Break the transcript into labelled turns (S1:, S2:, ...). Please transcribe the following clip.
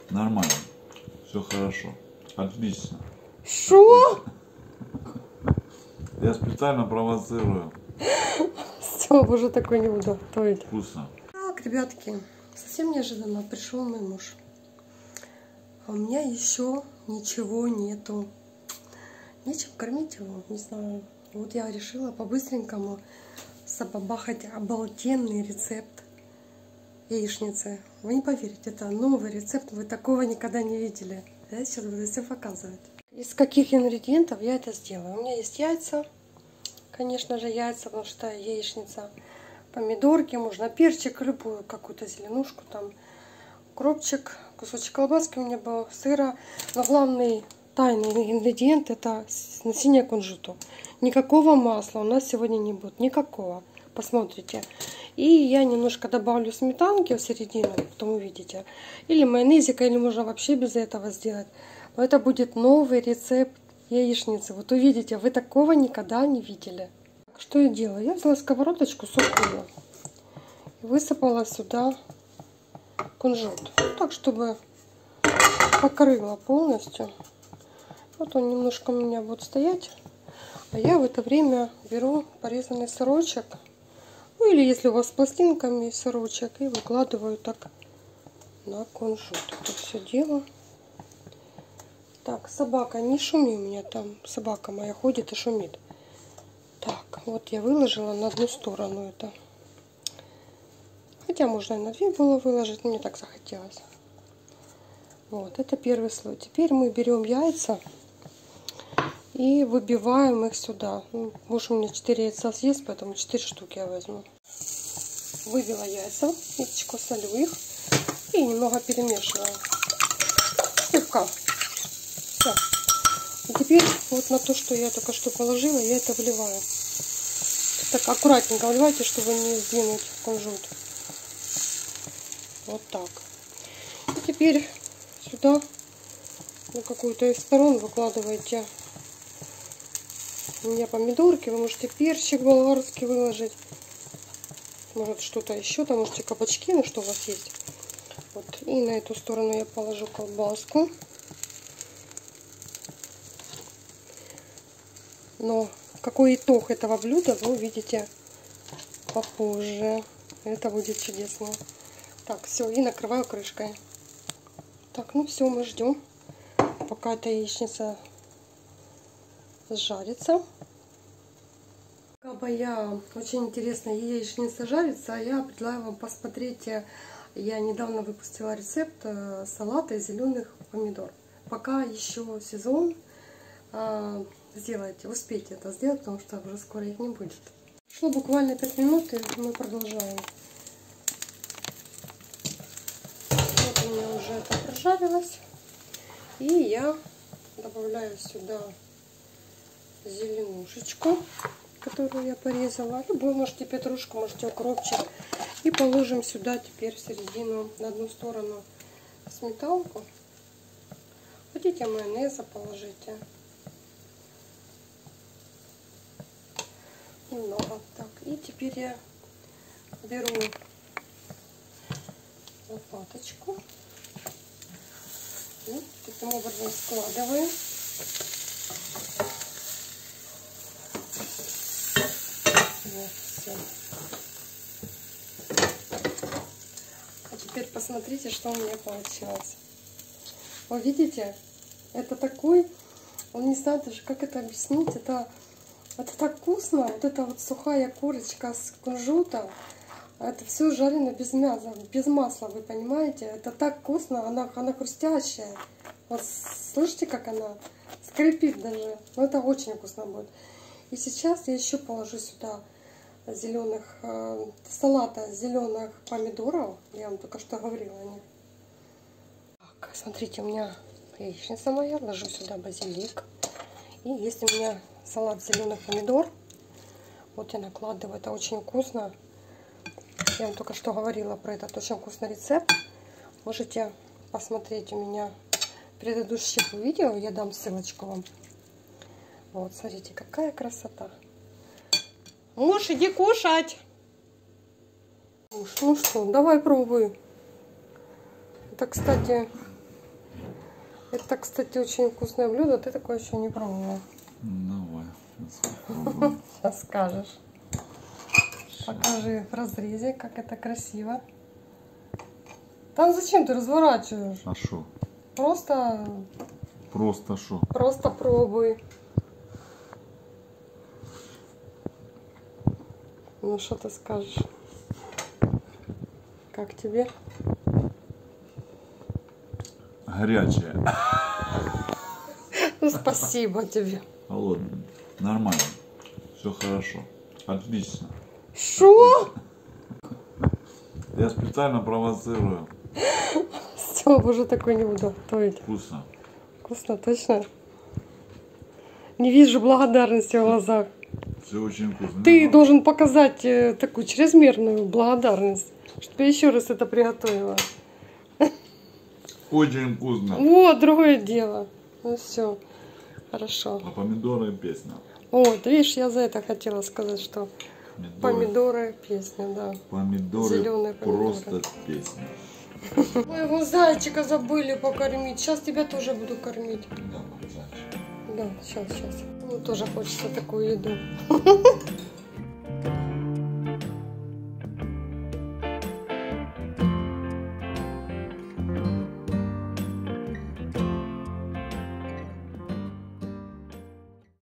S1: Нормально. Все хорошо. Отлично.
S2: Шо?
S1: Я специально провоцирую.
S2: Все, уже такой не буду. Тоить.
S1: Вкусно.
S2: Так, ребятки, совсем неожиданно пришел мой муж. А у меня еще ничего нету. Нечем кормить его, не знаю. Вот я решила по-быстренькому забабахать обалденный рецепт яичницы. Вы не поверите, это новый рецепт, вы такого никогда не видели. Я сейчас буду все показывать. Из каких ингредиентов я это сделаю? У меня есть яйца, конечно же яйца, потому что яичница, помидорки, можно перчик, любую какую-то зеленушку, там укропчик, кусочек колбаски у меня был, сыра. Но главный тайный ингредиент это насение кунжуту. Никакого масла у нас сегодня не будет, никакого. Посмотрите. И я немножко добавлю сметанки в середину, потом увидите. Или майонезика, или можно вообще без этого сделать. Но это будет новый рецепт яичницы. Вот увидите, вы такого никогда не видели. Что я делаю? Я взяла сковородочку сухую и высыпала сюда кунжут. Так, чтобы покрыла полностью. Вот он немножко у меня будет стоять. А я в это время беру порезанный сырочек. Ну или если у вас с пластинками сырочек. И выкладываю так на кунжут. Это все дело. Так, собака, не шуми у меня там. Собака моя ходит и шумит. Так, вот я выложила на одну сторону это. Хотя можно и на две было выложить, но мне так захотелось. Вот, это первый слой. Теперь мы берем яйца и выбиваем их сюда. Ну, муж у меня 4 яйца съест, поэтому 4 штуки я возьму. Выбила яйца, яичко солю их и немного перемешиваю. Слегка. Все. И теперь вот на то, что я только что положила, я это вливаю. Так аккуратненько вливайте, чтобы не сдвинуть кунжут. Вот так. И теперь сюда на какую-то из сторон выкладываете у меня помидорки. Вы можете перчик болгарский выложить. Может что-то еще. Там можете кабачки, ну что у вас есть. Вот. И на эту сторону я положу колбаску. Но какой итог этого блюда вы увидите попозже. Это будет чудесно. Так, все, и накрываю крышкой. Так, ну все, мы ждем, пока эта яичница сжарится. Моя очень интересная яичница жарится, я предлагаю вам посмотреть. Я недавно выпустила рецепт салата из зеленых помидор. Пока еще сезон, сделайте, успейте это сделать, потому что уже скоро их не будет. Шло буквально 5 минут, и мы продолжаем. Вот у меня уже это прожарилось. И я добавляю сюда зеленушечку, которую я порезала. Любую, можете петрушку, можете укропчик. И положим сюда теперь в середину, на одну сторону сметанку. Хотите майонеза положите. Немного. Так, и теперь я беру лопаточку и таким образом складываю. Вот, все. А теперь посмотрите, что у меня получилось. Вы видите? Это такой, он не знаю даже, как это объяснить. Это так вкусно. Вот эта вот сухая курочка с кунжутом. Это все жарено без мяса, без масла, вы понимаете? Это так вкусно, она хрустящая. Вот слышите, как она скрипит даже. Но это очень вкусно будет. И сейчас я еще положу сюда зеленых салата зеленых помидоров. Я вам только что говорила о них. Так, смотрите, у меня яичница моя. Ложу сюда базилик. И есть у меня салат зеленых помидор. Вот я накладываю. Это очень вкусно. Я вам только что говорила про этот очень вкусный рецепт. Можете посмотреть у меня предыдущих видео. Я дам ссылочку вам. Вот, смотрите, какая красота. Муж, иди кушать. Муж, ну что, давай пробуй. Это, кстати, Это, кстати, очень вкусное блюдо. Ты такое еще не пробовала.
S1: Давай. Сейчас попробуем.
S2: Сейчас скажешь. Покажи в разрезе, как это красиво. Там зачем ты разворачиваешь?
S1: А шо?
S2: Просто
S1: Шо?
S2: Просто пробуй. Ну, что ты скажешь? Как тебе?
S1: Горячее.
S2: Ну, спасибо тебе.
S1: Холодное. Нормально. Все хорошо. Отлично.
S2: Что?
S1: Я специально провоцирую.
S2: Все, уже такой не буду готовить.
S1: Вкусно.
S2: Вкусно, точно? Не вижу благодарности в глазах.
S1: Все очень вкусно.
S2: Ты должен показать такую чрезмерную благодарность, чтобы я еще раз это приготовила.
S1: Очень вкусно.
S2: Вот, другое дело. Ну все, хорошо.
S1: А помидоры песня.
S2: Вот, видишь, я за это хотела сказать, что помидоры песня, да.
S1: Помидоры
S2: Зелёные помидоры.
S1: просто песня.
S2: Моего зайчика забыли покормить. Сейчас тебя тоже буду кормить.
S1: Да, зайчик.
S2: Да, сейчас. Ему тоже хочется такую еду.